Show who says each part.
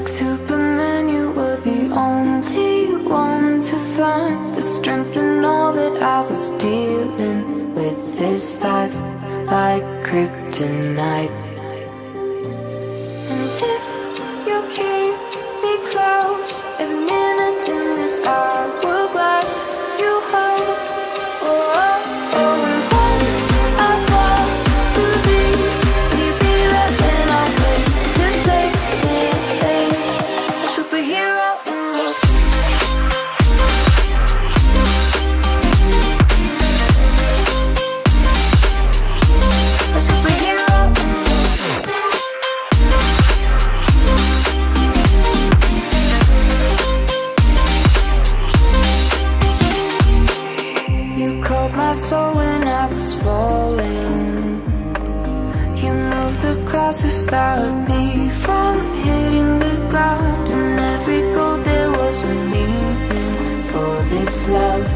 Speaker 1: Like Superman, you were the only one to find the strength in all that I was dealing with. This life like kryptonite. And if you keep me close, every minute in this hourglass you hold. Oh, oh, oh. And when I fall to leave, will you be there when I wait to save me? A superhero in your my soul when I was falling. You moved the clouds to stop me from hitting the ground. And every goal there was a meaning. For this love